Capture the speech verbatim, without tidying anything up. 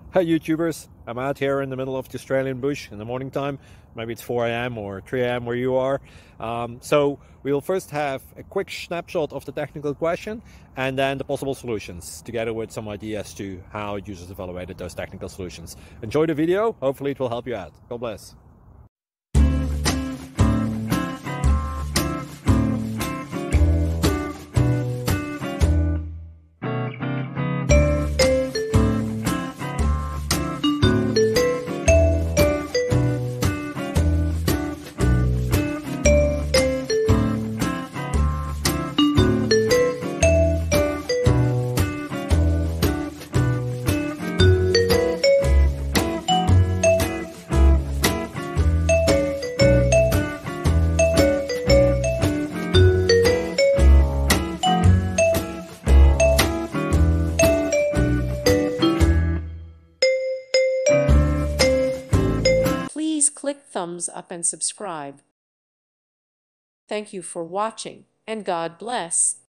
Hi YouTubers, I'm out here in the middle of the Australian bush in the morning time. Maybe it's four A M or three A M where you are. Um, so we'll first have a quick snapshot of the technical question and then the possible solutions, together with some ideas to how users evaluated those technical solutions. Enjoy the video, hopefully it will help you out. God bless. Please click thumbs up and subscribe. Thank you for watching, and God bless.